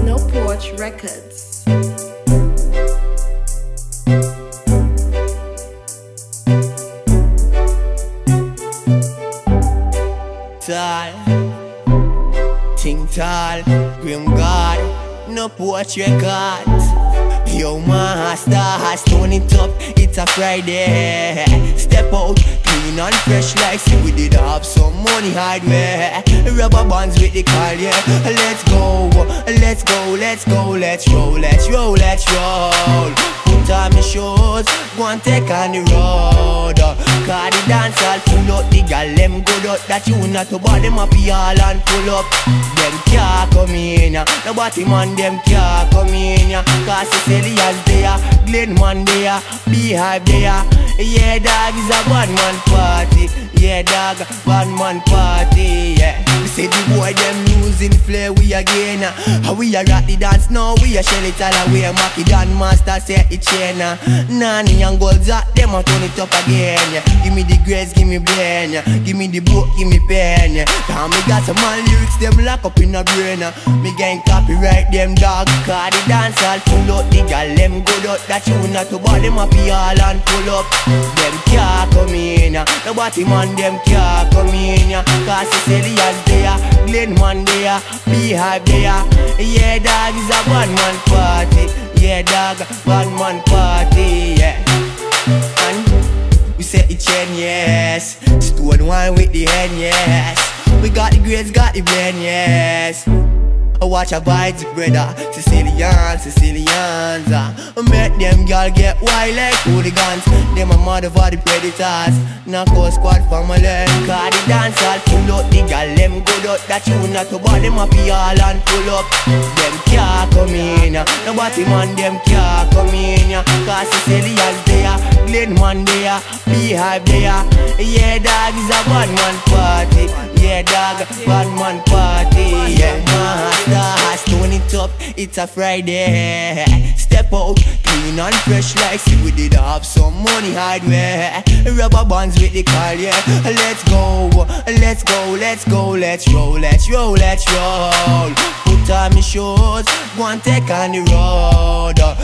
No Porch Records. Tall, think tall, grim God, no Porch Records. Yo, master has turned it up, it's a Friday. Step out, clean and fresh like say we did have some money hardware. Rubber bands with the car, yeah. Let's go, let's go, let's go, let's roll, let's roll, let's roll. Put on my shoes, go and take on the road. Cause the dance all full up, the gal them good up. That you not to but them happy all and pull up. Them can't come in, nobody man them can't come in. Cause Cecilia's there, Glen man there, Beehive there. Yeah dog, it's a one man party. Yeah dog, one man party, yeah. We say the boy them using flair we again. How we a rock the dance now, we a shell it all away. Mackie Dan master say it chain. Nanny and gold that them a turn it up again, yeah. Give me the grace, give me brain, yeah. Give me the book, give me pen, yeah. Cause me got some man lyrics them lock up in a brain. Me gain copyright them dog. Cause the dance all full up, the gal them good up. That you not to but them happy all and pull up. Them can't come in, nobody man them can't come in. Cause Cecilia's there, Glen man there, Beehive there. Yeah dog, it's a one man party. Yeah dog, one man party, yeah. And we say it chain, yes. Stone wine with the hen, yes. We got the grades, got the brain, yes. I watch a vibes, brother. Sicilians, make them girl get wild like hooligans. Them a mother for the predators. Knockout squad family. Cause the dance all full up, the girl them good up. That you not to but them happy all and pull up. Them can't come in, nobody man them can't come in. Cause Cecilia's there, Glen man there, Beehive there. Yeah dog, is a one man party. Yeah dog, one man party, yeah. Has turn it up, it's a Friday. Step out, clean and fresh like say we did have some money hardware. Rubber bands with the car, yeah. Let's go, let's go, let's go, let's roll, let's roll, let's roll. Put on my shoes, go and take on the road.